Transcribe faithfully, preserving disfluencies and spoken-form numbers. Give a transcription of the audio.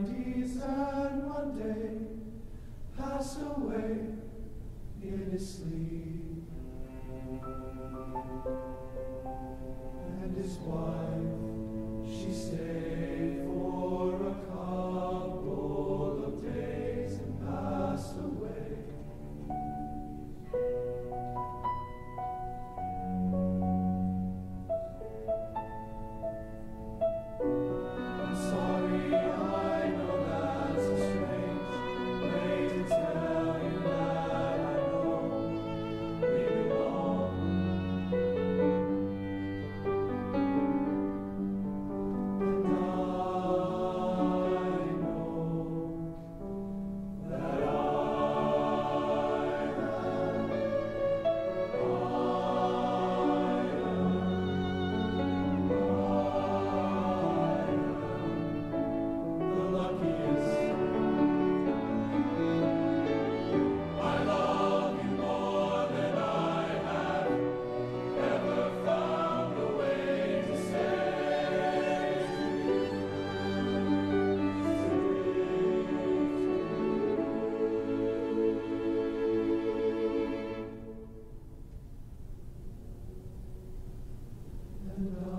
nineties and one day passed away in his sleep. And his wife, she stayed for a couple of days and passed away. I'm sorry, I know that's a strange way to tell you that I know we belong. And I know that I am, the luckiest. I love you more than I have ever found a way to say to you. And